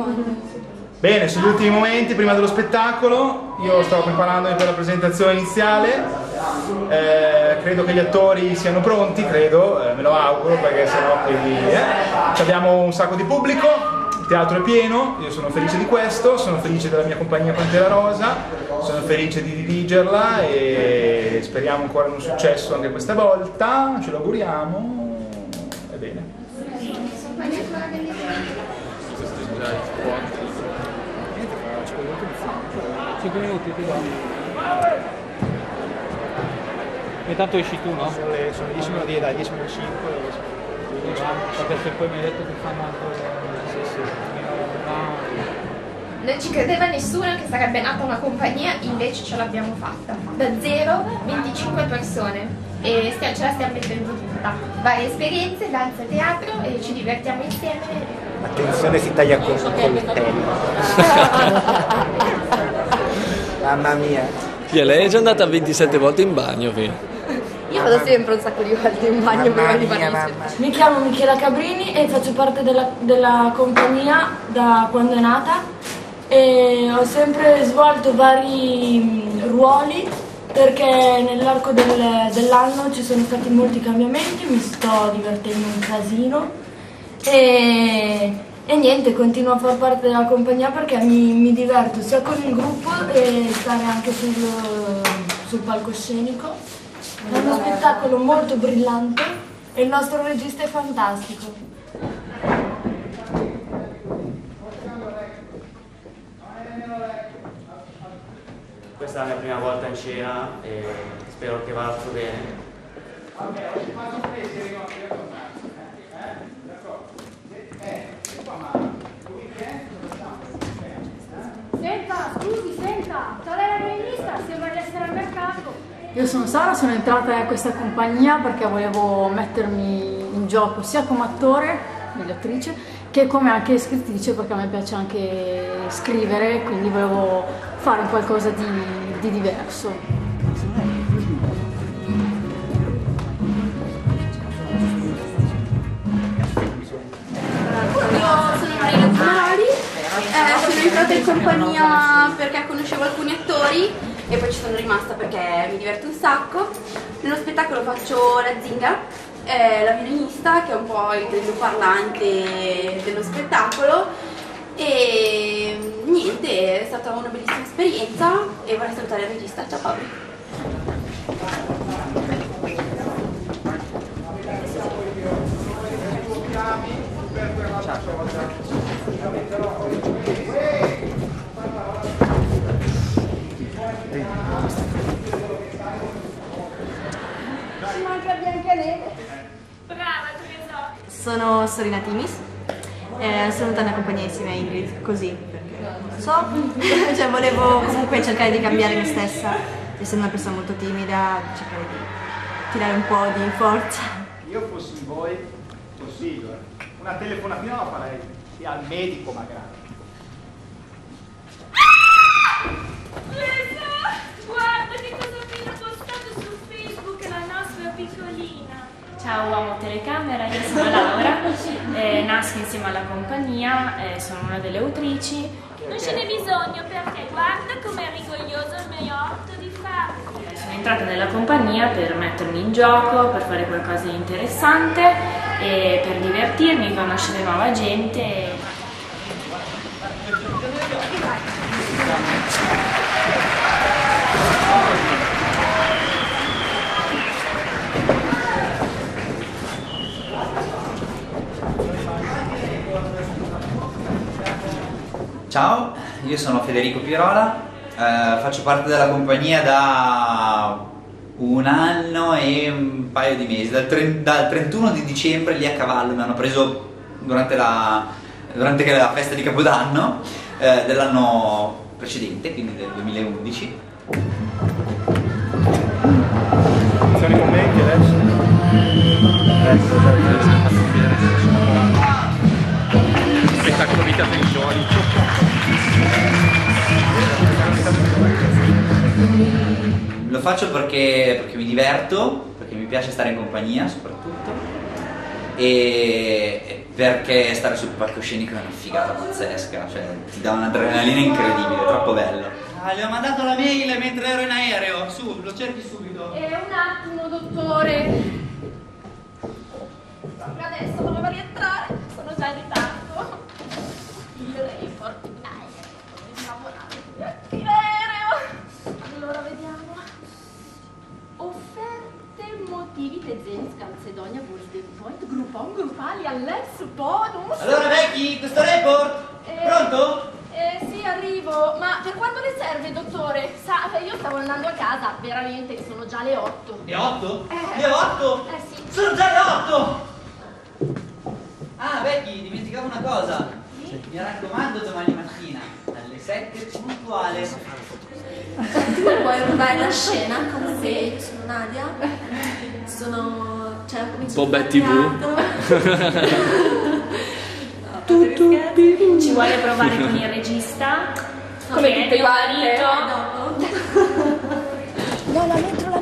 Bene, sugli ultimi momenti prima dello spettacolo, io stavo preparandomi per la presentazione iniziale, credo che gli attori siano pronti, credo, me lo auguro perché sennò poi abbiamo un sacco di pubblico, il teatro è pieno, io sono felice di questo, sono felice della mia compagnia Pantera Rosa, sono felice di dirigerla e speriamo ancora in un successo anche questa volta, ce lo auguriamo, è bene. 5 minuti ti do. E tanto esci tu, no? Sono le 10 meno 10, dai, 10 meno 5. Perché se poi mi hai detto che fanno anche... Non ci credeva nessuno che sarebbe nata una compagnia, invece ce l'abbiamo fatta. Da 0, 25 persone. E ce la stiamo mettendo tutta. Varie esperienze, danza, teatro e ci divertiamo insieme. Attenzione, si taglia con un coltello. Mamma mia. Lei è già andata 27 volte in bagno, Io vado sempre un sacco di volte in bagno prima di partire. Mi chiamo Michela Cabrini e faccio parte della compagnia da quando è nata e ho sempre svolto vari ruoli perché nell'arco dell'anno ci sono stati molti cambiamenti, mi sto divertendo un casino e niente, continuo a far parte della compagnia perché mi diverto sia con il gruppo e stare anche sul palcoscenico. È uno spettacolo molto brillante e il nostro regista è fantastico. Questa è la mia prima volta in scena e spero che vada tutto bene. Senta, qual è la mia lista? Sembra di essere al mercato. Io sono Sara, sono entrata in questa compagnia perché volevo mettermi in gioco sia come attore, meglio attrice, che come anche scrittrice perché a me piace anche scrivere, quindi volevo fare qualcosa di diverso. Io sono Marina Zanaroli, sono entrata in compagnia perché conoscevo alcuni attori e poi ci sono rimasta perché mi diverto un sacco. Nello spettacolo faccio la zingara, la violinista, che è un po' il grillo parlante dello spettacolo e niente, è stata una bellissima esperienza e vorrei salutare il regista. Ciao Paolo. Ci manca Biancaneve. Brava, Teresa. Sono Sorina Timis, sono venuta nella compagnia insieme a Ingrid, così, perché non so, cioè volevo comunque cercare di cambiare me stessa, essendo una persona molto timida, cercare di tirare un po' di forza. Io fossi voi, consiglio, una telefonatina la farei, sia al medico magari. Guarda che cosa ho appena postato su Facebook, la nostra piccolina. Ciao uomo telecamera, io sono Laura, nasco insieme alla compagnia, sono una delle autrici. Non ce n'è bisogno perché guarda com'è rigoglioso il mio orto di farlo. Sono entrata nella compagnia per mettermi in gioco, per fare qualcosa di interessante e per divertirmi, conoscere nuova gente. Ciao, io sono Federico Pirola, faccio parte della compagnia da 1 anno e un paio di mesi, dal 31 di dicembre lì a cavallo mi hanno preso durante la festa di Capodanno dell'anno precedente, quindi del 2011. Sono i commenti adesso? Spettacolo vita tensioni. Lo faccio perché mi diverto, perché mi piace stare in compagnia soprattutto e perché stare sul palcoscenico è una figata pazzesca, cioè ti dà un'adrenalina incredibile, troppo bello. Le ho mandato la mail mentre ero in aereo, su, lo cerchi subito. Un attimo, dottore. Adesso doveva rientrare, sono già in ritardo. Il report, in aereo. Allora vediamo. Offerte, motivi, Tezenis, Calcedonia, Golden Point, Groupon, Gruppali, All'Es, Bonus. Allora Becky, questo report, pronto? Sì, arrivo, ma per quando le serve, dottore? Sa, io stavo andando a casa, veramente, sono già le 8. Le 8? Le 8? Sì. Sono già le 8! Ah, Becky, dimenticavo una cosa. Sì? Mi raccomando, domani mattina, alle 7 puntuale. Puoi rubare la scena con me? Io sono Nadia. Sono... cioè, ho cominciato Un po' Betty Ci vuole provare con il regista? Come che tutte è quante. marito? No, la metro.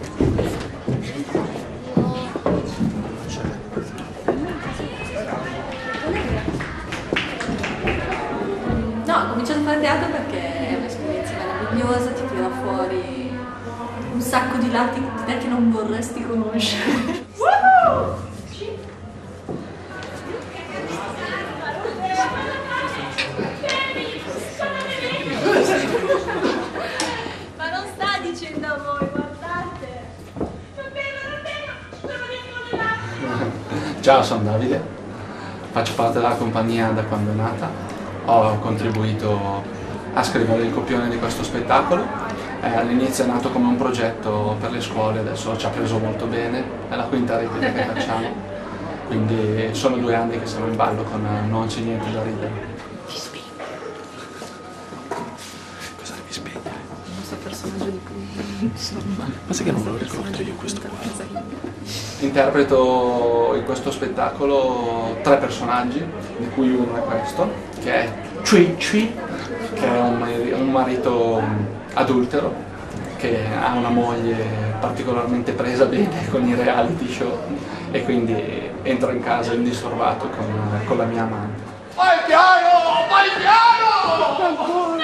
No, ho cominciato a fare teatro perché è un'esperienza meravigliosa, ti tira fuori un sacco di lati di te che non vorresti conoscere. Ma non sta dicendo a voi, guardate. Ciao, sono Davide, faccio parte della compagnia da quando è nata. Ho contribuito a scrivere il copione di questo spettacolo. All'inizio è nato come un progetto per le scuole, adesso ci ha preso molto bene, è la quinta replica che facciamo, quindi sono 2 anni che siamo in ballo con Non c'è niente da ridere. Cosa devi spegnere? Il nostro personaggio di cui insomma. Ma sai che non me lo ricordo io questo qua? Interpreto in questo spettacolo 3 personaggi, di cui uno è questo, che è Cui, che è un marito adultero, che ha una moglie particolarmente presa bene con i reality show e quindi entra in casa indisturbato con la mia amante. Vai piano! Vai piano!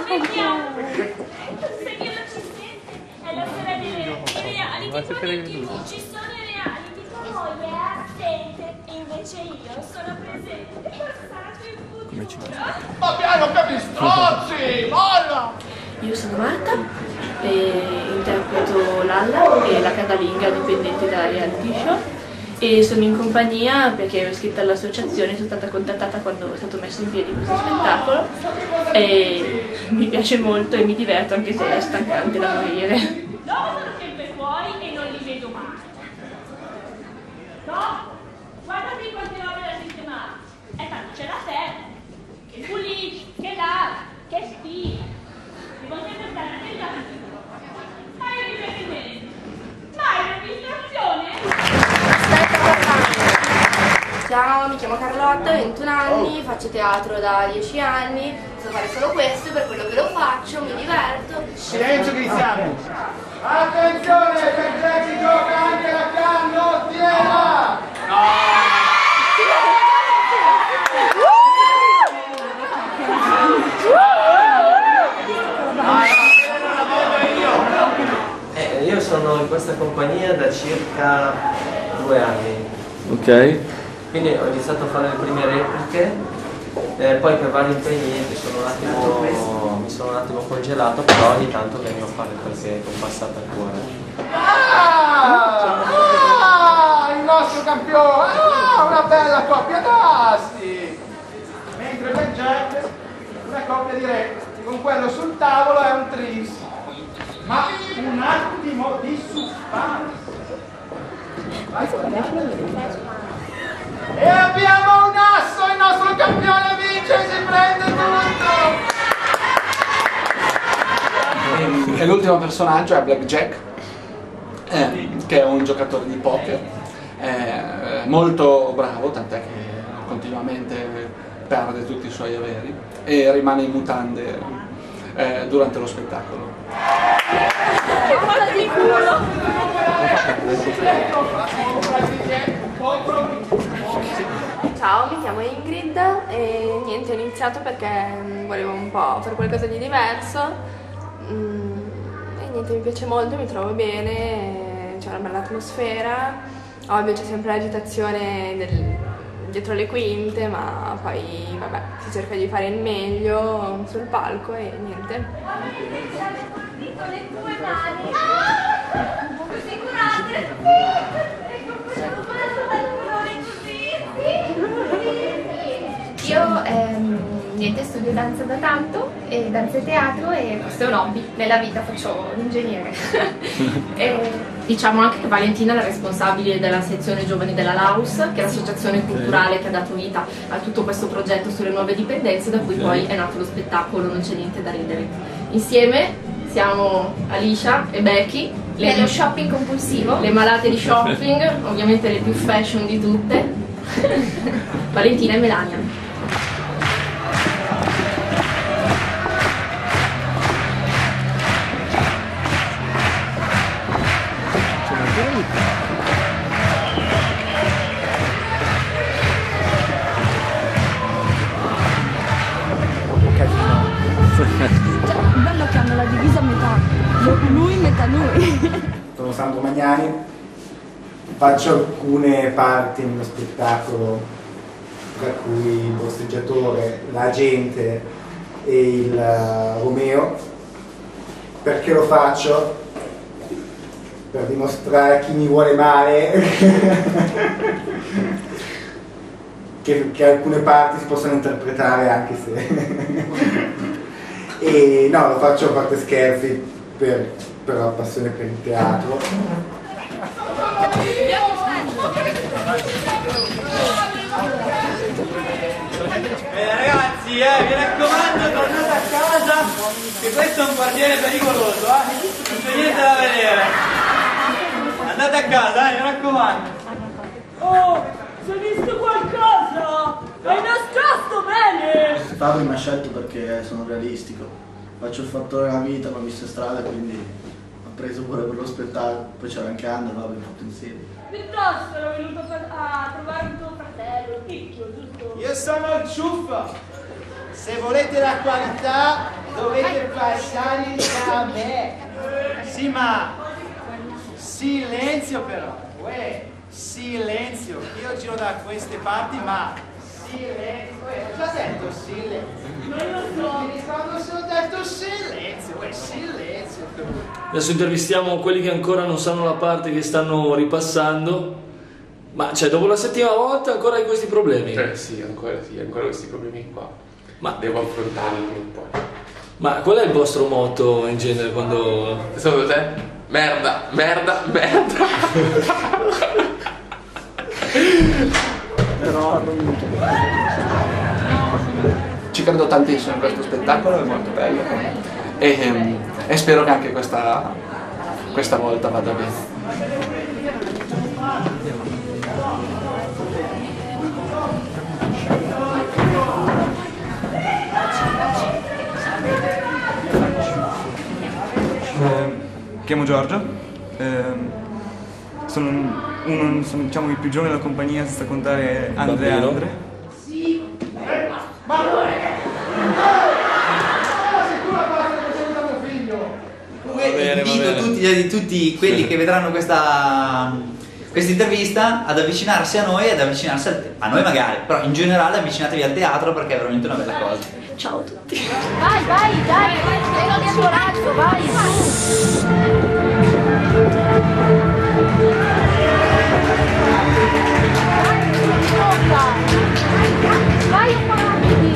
Se che non ci sente, è la storia dei reality, ci sono i reality, tua moglie è assente e invece io sono presente, passato in futuro. Ma piano che mi strozzi! Molla! Io sono Marta e interpreto Lalla e la casalinga dipendente da reality show e sono in compagnia perché ero iscritta all'associazione, sono stata contattata quando è stato messo in piedi questo spettacolo e mi piace molto e mi diverto anche se è stancante da morire. Loro sono sempre fuori e non li vedo mai. No? Guardati quante robe da sistemare. E tanto c'è la terra, che pulisci, che lavi, che stila. Devo sempre stare attenta a tutto. Ma io mi vedo bene. Ma è un'amministrazione? Ciao, mi chiamo Carlotta, ho 21 anni, faccio teatro da 10 anni, so fare solo questo, per quello che lo faccio, mi diverto. Silenzio che iniziamo! Attenzione, perché si gioca anche la canottiera! Io sono in questa compagnia da circa 2 anni. Ok. Quindi ho iniziato a fare le prime repliche, poi per vari impegni mi sono un attimo congelato, però ogni tanto vengo a fare qualche compassata al cuore. Il nostro campione! Una bella coppia d'asti! Mentre per Jack una coppia di re, con quello sul tavolo è un tris. Ma un attimo di suspense. E abbiamo un asso, il nostro campione vince e si prende tutto! E l'ultimo personaggio è Blackjack, che è un giocatore di poker, molto bravo, tant'è che continuamente perde tutti i suoi averi e rimane in mutande durante lo spettacolo. Che cosa di culo! Ciao, mi chiamo Ingrid e niente, ho iniziato perché volevo un po' fare qualcosa di diverso e niente, mi piace molto, mi trovo bene, c'è una bella atmosfera, ovvio c'è sempre l'agitazione dietro le quinte, ma poi vabbè, si cerca di fare il meglio sul palco e niente. Con le tue mani! Così curate! E con questo colore così! Io niente, studio danza da tanto, e danza e teatro, e questo è un hobby. Nella vita faccio l'ingegnere. Diciamo anche che Valentina è la responsabile della sezione giovani della Laus, che è l'associazione culturale che ha dato vita a tutto questo progetto sulle nuove dipendenze, da cui poi è nato lo spettacolo Non c'è niente da ridere. Insieme siamo Alicia e Becky, Dello shopping compulsivo, le malate di shopping, ovviamente le più fashion di tutte, Valentina e Melania. Bello che hanno la divisa a metà, lui metà lui. Sono Sandro Magnani, faccio alcune parti nello spettacolo, tra cui il borseggiatore, l'agente e il Romeo. Perché lo faccio? Per dimostrare a chi mi vuole male che alcune parti si possono interpretare anche se... E no, lo faccio a parte scherzi per la passione per il teatro. Ragazzi, mi raccomando, tornate a casa, che questo è un quartiere pericoloso, non c'è niente da vedere. Andate a casa, mi raccomando. Oh, si è visto qualcosa? Hai nascosto bene! Fabio mi ha scelto perché sono realistico, faccio il fattore della vita, ma ho visto strada, quindi ho preso pure per lo spettacolo, poi c'era anche Anna, l'abbiamo fatto insieme. Piuttosto ero venuto a trovare un tuo fratello, il picchio, giusto? Io sono il ciuffo, se volete la qualità dovete passare da me. Sì, ma silenzio però, silenzio, io giro da queste parti, ma silenzio, ho già detto silenzio. Non lo so. Mi ricordo se ho detto silenzio, silenzio. Adesso intervistiamo quelli che ancora non sanno la parte, che stanno ripassando. Ma cioè, dopo la settima volta ancora hai questi problemi? Sì, ancora questi problemi qua. Ma devo affrontarli un po'. Ma qual è il vostro motto in genere quando... Secondo te? Merda, merda, merda. Però ci credo tantissimo in questo spettacolo, è molto bello e spero che anche questa volta vada bene. Chiamo Giorgio, sono diciamo il più giovane della compagnia, senza contare Andre e Andre. Invito tutti quelli che vedranno questa intervista ad avvicinarsi a noi, ad avvicinarsi a noi magari, però in generale avvicinatevi al teatro perché è veramente una bella cosa. Ciao a tutti. Vai, dai, dai, coraggio, vai, vai un po' avanti.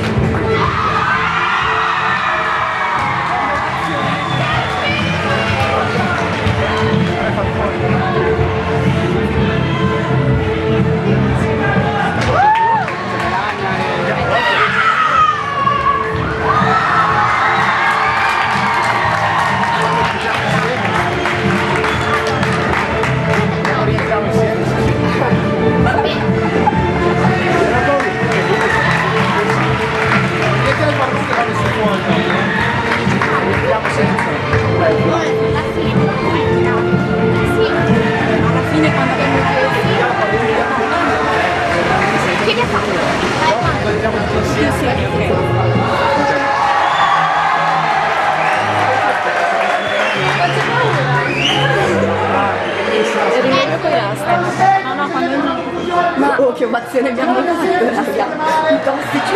intubazione abbiamo avuto, raga. I tossici.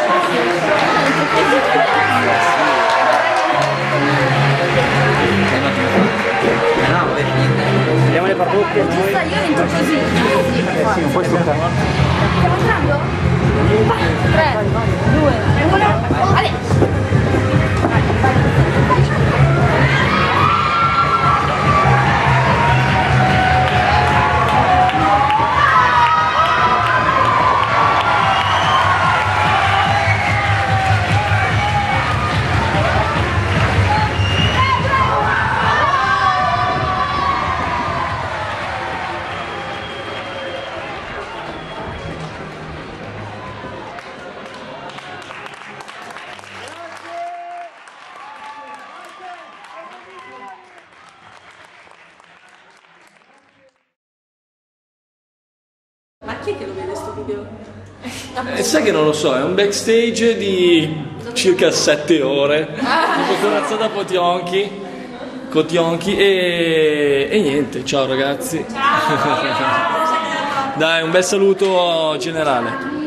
No, vabbè, niente. Vediamo le parrucche. Io entro così. Non puoi stoppare. Stiamo entrando? 3, 2, 1. Ale! Ma chi è che lo vede sto video? Sai che non lo so, è un backstage di circa 7 ore, tipo corazzata Potionchi e niente, ciao ragazzi. Dai, un bel saluto generale.